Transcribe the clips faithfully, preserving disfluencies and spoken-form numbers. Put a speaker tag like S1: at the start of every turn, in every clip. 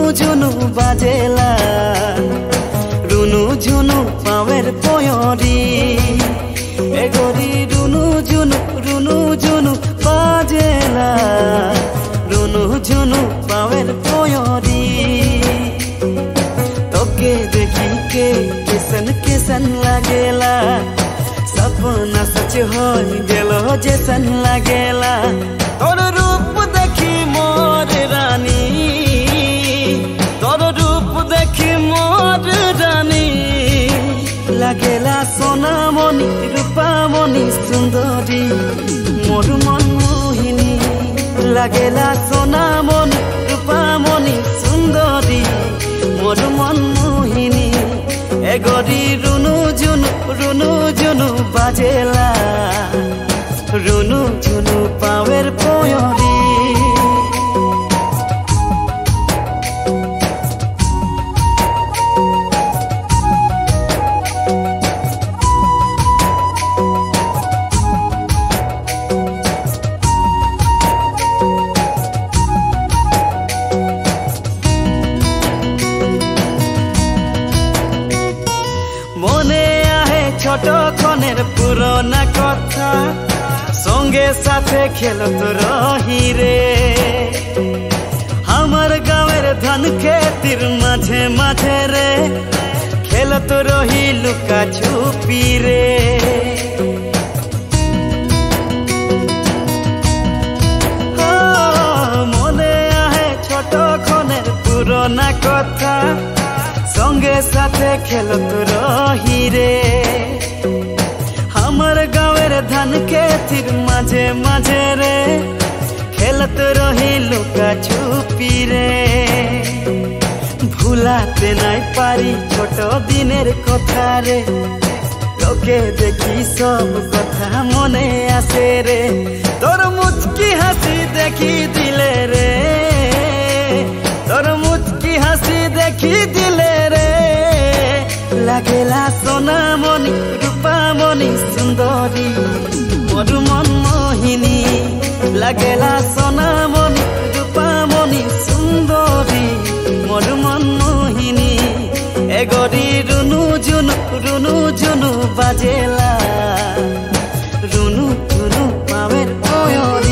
S1: झुनु बाजेला रुनु झुनु पावेर पयरी एगरी रुनु झुनु रुनु झुनु बाजेला रुनु झुनु पावेर पयरी तोके देखी के केसन केसन लागेला सपना सच हो गेलो जैसन लागेला तोर रूप देखी मोर रानी तोर रूप देखी मोर रानी लागेला सोना मणि रूपा मणि सुंदरी मोर मन मोहिनी लागेला सोना मणि रूपा मणि सुंदरी मोर मन मोहिनी एगरी रुनु झुनु रुनु झुनु बाजेला रुनु झुनु पावेर पयरी ছোট খনের পুরোনা কথা সঙ্গে সাথে খেলত রহি রে আমার গাঁয়ের ধান খেতির মাঝে মাঝে রে খেলত রহি লুকা ছুপি রে মনে আহে ছোট খনের পুরোনা কথা संगे साथे खेलत रही रे हमर गाँवेर धान खेतीर माझे माझे रे खेलत रही लुका छुपी रे भुलाते नाई पारी छोट दिनेर कथा रे तोके देखी सब कथा मने आसे रे तोर मुचकी हासि देखी दिले रे तोर मुचकी हासि देखी दिले रे लागेला सोना मणि रूपा मणि सुंदरी मोर मन मोहिनी लागेला सोना मणि रूपा मणि सुंदरी मोर मन मोहिनी एगरी रुनु झुनु रुनु झुनु बाजेला रुनु झुनु पावेर पयरी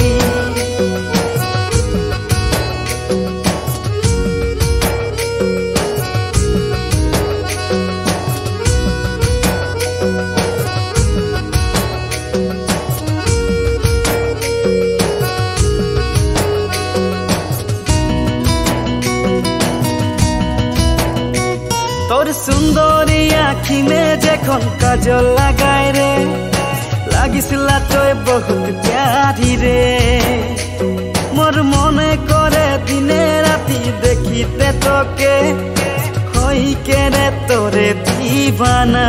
S1: तोर सुंदरी आखी में जेखन काजल लगाय रे लागिसिला तोय बहुत प्यारी रे मोर मने करे दिने राति देखिते तोके होई के रे तोरे दीवाना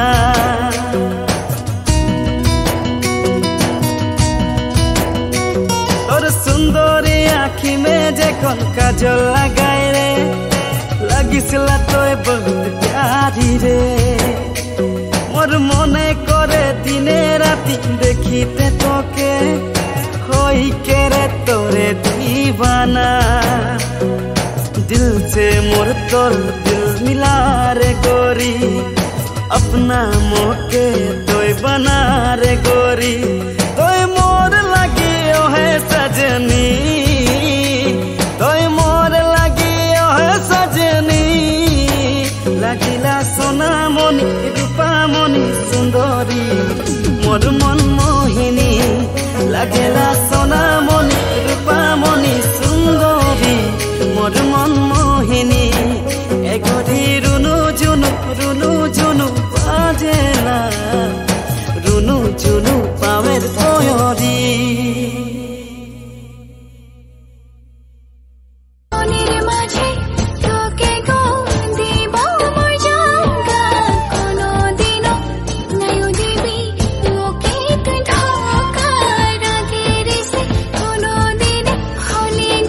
S1: तोर सुंदरी आखी में जेखन काजल लगाय रे लागिसिला तोय बहुत प्यारी रे मोर मने करे दिने राति देखिते तोके होई के रे तोरे दीवाना दिल से मोर तोर दिल मिला रे गोरी अपना मोके तोय बना रे गोरी तोय मोर लगी ओहे सजनी तोय मोर लगी ओहे सजनी लागिला सोना मणि रूपा मणि सुंदरी मोर मन मोहिनी लागेला सोना मणि रूपा मणि सुंदरी मोर मन मोहिनी एगरी रुनु झुनु रुनु झुनु बाजेला रुनु झुनु पावेर पयरी
S2: Calling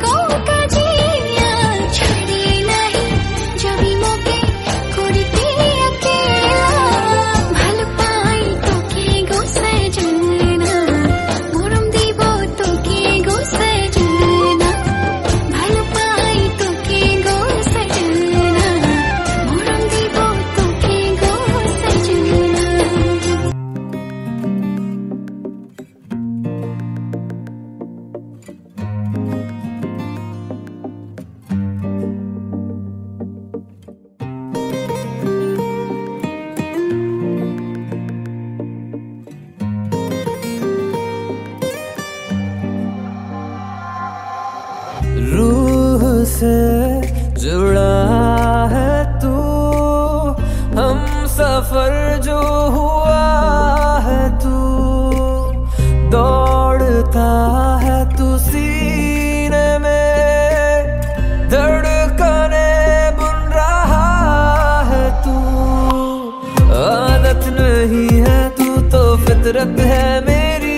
S2: फितरत है मेरी,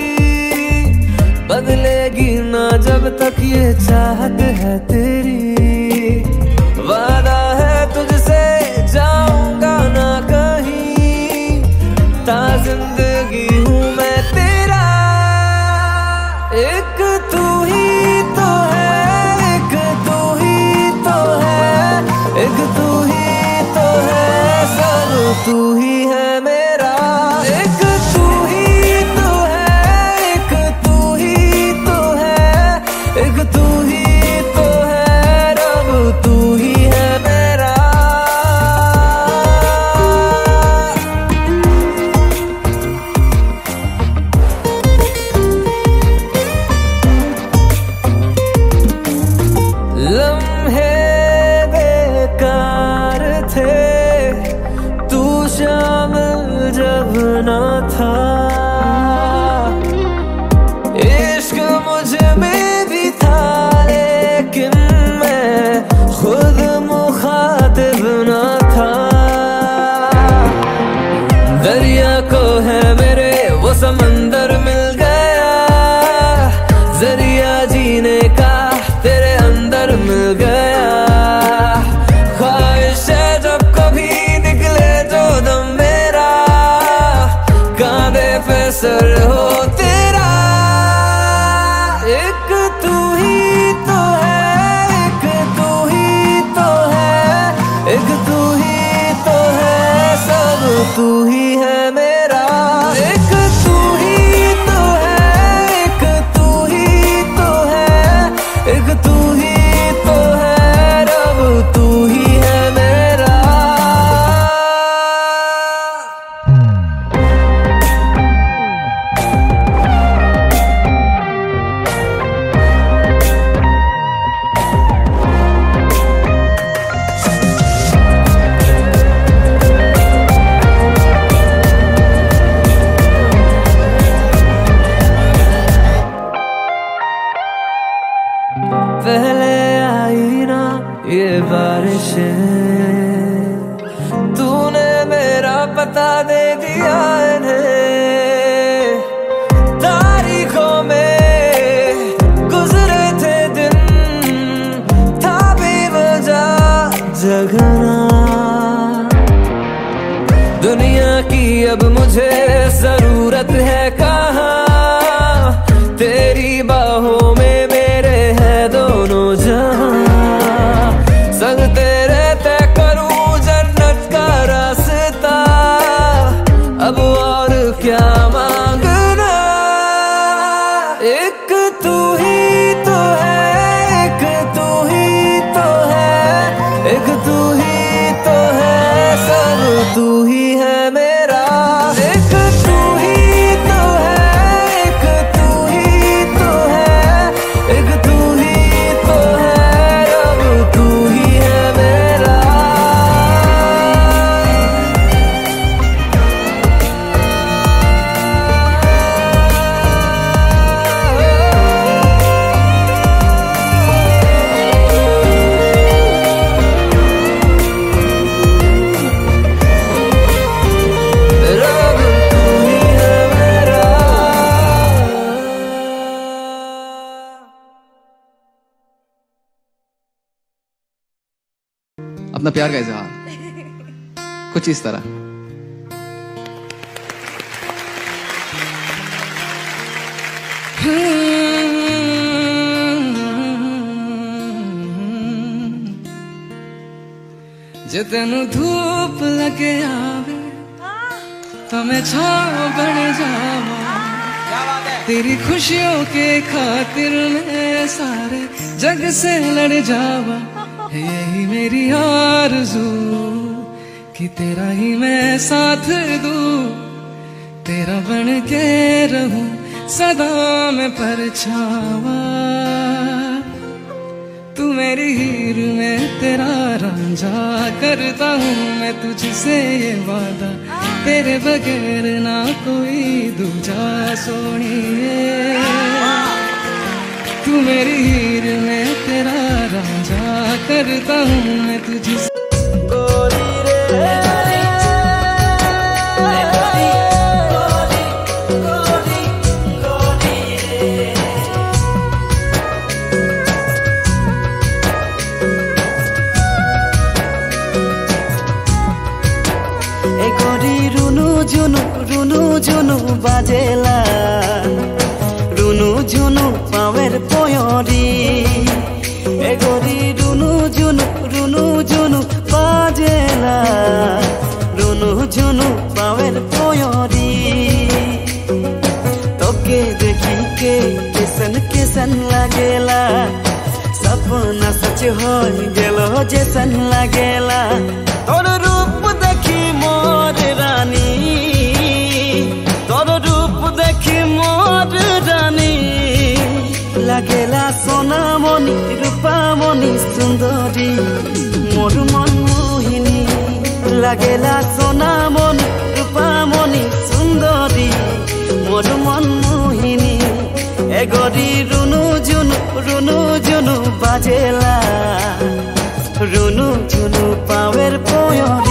S2: बदलेगी ना जब तक ये चाहत है तेरी। वादा है तुझसे जाऊंगा ना कहीं, ता जिंदगी हूँ मैं तेरा। एक तू ही तो है, एक तू ही तो है, एक तू ही तो है, सब तू ही है मेरा। एक तू ही तो है, एक तू ही तो है, एक तू ही तो है, रब तू ही है मेरा। लम्हे बेकार थे तू शामिल जब ना था, इश्क मुझ में भी था लेकिन मैं खुद मुखातिब ना था। दरिया को है मेरे वो समंदर मिल गया, जरिया जीने का तेरे अंदर मिल गया। ख्वाहिश है जब कभी निकले जो दम मेरा, कांधे पे सर हो तेरा। एक तू ही तो है, एक तू ही तो है, एक तू ही तो है, सब तू ही है मेरा। एक तू ही तो है, एक तू ही तो है, एक तू ही तो है, रब तू ही है मेरा। पहले आई ना ये बारिशें, तूने मेरा पता दे दिया इन्हें। तारीखों में गुजरे थे दिन, था बेवजह जगना। दुनिया की अब मुझे जरूरत है कहाँ, तेरी बाहों में मेरे है दोनों जहां। संग तेरे तय करूं जन्नत का रास्ता, अब और क्या मांगना। एक तू ही तो है, एक तू ही तो है, एक तू ही तो है, सब तू ही है मेरा। एक तू ही तो है, एक तू ही तो है, एक तू ही तो है, रब तू ही है मेरा। रब तू ही है मेरा।
S3: अपना प्यार का इजहार कुछ इस तरह।
S2: जे तेनू धूप लगे आवे तो मैं छाव बन जावा, तेरी खुशियों के खातिर मैं सारे जग से लड़ जावा। यही मेरी आरज़ू कि तेरा ही मैं साथ दूं, तेरा बन के रहूं सदा मैं परछावा। तू मेरी हीर में तेरा रांझा, करता हूँ मैं तुझसे ये वादा, तेरे बगैर ना कोई दूजा सोनिए। तू मेरी हीर में तेरा रांझा, करता हूँ मैं तुझसे। गोरी रे
S1: বাজেলা রুনু ঝুনু পাওয়ের পয়রি এগরি রুনু ঝুনু রুনু ঝুনু বাজেলা রুনু ঝুনু পাওয়ের পয়রি তোকে দেখি के किसन किसन लागेला सपना सच हो गेलो जैसन लागेला तोर रूप देखी मोर रानी तोर रूप देखी मोर रानी लागेला सोना मणि रूपा मणि सुंदरी मोर मन मोहिनी लागेला सोना मणि रूपा मणि सुंदरी मोर मन मोहिनी एगरी रुनु जुनु रुनु जुनु बाजेला रुनु जुनु पावेर पोयरी